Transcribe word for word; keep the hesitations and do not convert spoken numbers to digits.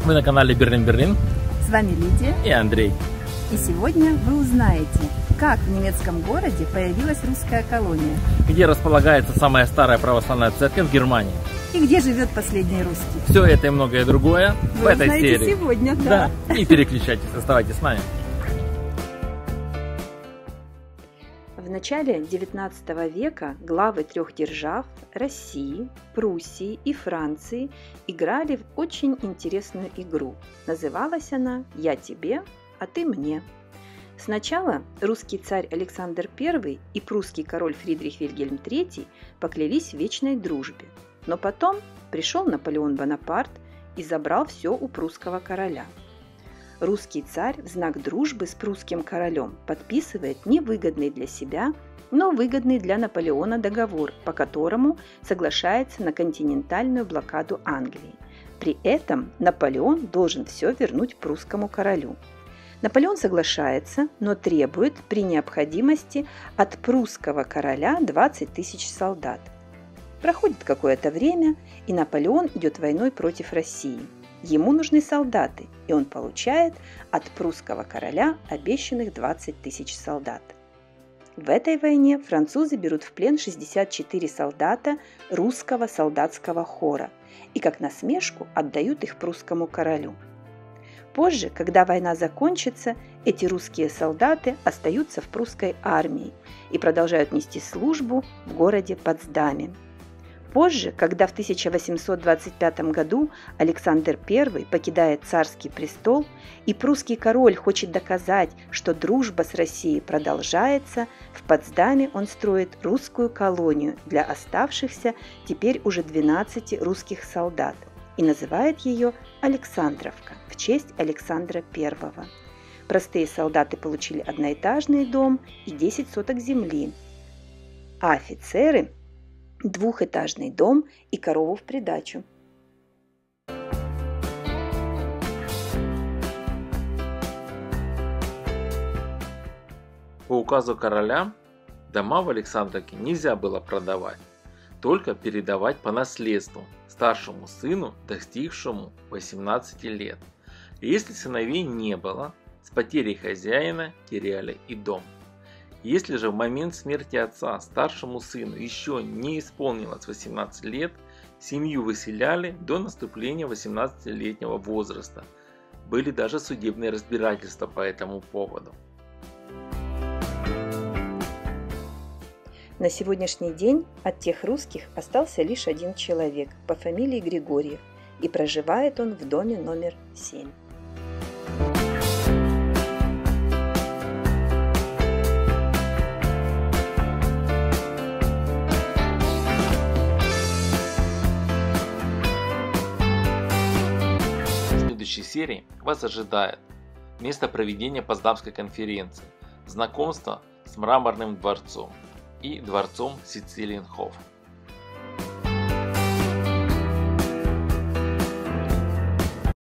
Вы на канале Берлин-Берлин. С вами Лидия и Андрей. И сегодня вы узнаете, как в немецком городе появилась русская колония. Где располагается самая старая православная церковь в Германии. И где живет последний русский. Все это и многое другое вы в этой узнаете серии. Сегодня, да. да. Не переключайтесь, оставайтесь с нами. В начале девятнадцатого века главы трех держав – России, Пруссии и Франции – играли в очень интересную игру. Называлась она «Я тебе, а ты мне». Сначала русский царь Александр Первый и прусский король Фридрих Вильгельм Третий поклялись в вечной дружбе, но потом пришел Наполеон Бонапарт и забрал все у прусского короля. Русский царь в знак дружбы с прусским королем подписывает невыгодный для себя, но выгодный для Наполеона договор, по которому соглашается на континентальную блокаду Англии. При этом Наполеон должен все вернуть прусскому королю. Наполеон соглашается, но требует при необходимости от прусского короля двадцать тысяч солдат. Проходит какое-то время, и Наполеон идет войной против России. Ему нужны солдаты, и он получает от прусского короля обещанных двадцать тысяч солдат. В этой войне французы берут в плен шестьдесят четыре солдата русского солдатского хора и как насмешку отдают их прусскому королю. Позже, когда война закончится, эти русские солдаты остаются в прусской армии и продолжают нести службу в городе Потсдаме. Позже, когда в тысяча восемьсот двадцать пятом году Александр Первый покидает царский престол и прусский король хочет доказать, что дружба с Россией продолжается, в Потсдаме он строит русскую колонию для оставшихся теперь уже двенадцати русских солдат и называет ее Александровка в честь Александра Первого. Простые солдаты получили одноэтажный дом и десять соток земли, а офицеры – двухэтажный дом и корову в придачу. По указу короля дома в Александровке нельзя было продавать, только передавать по наследству старшему сыну, достигшему восемнадцати лет. И если сыновей не было, с потерей хозяина теряли и дом. Если же в момент смерти отца старшему сыну еще не исполнилось восемнадцать лет, семью выселяли до наступления восемнадцатилетнего возраста. Были даже судебные разбирательства по этому поводу. На сегодняшний день от тех русских остался лишь один человек по фамилии Григорьев, и проживает он в доме номер семь. В следующей серии вас ожидает место проведения Потсдамской конференции, знакомство с Мраморным дворцом и дворцом Сицилиенхоф.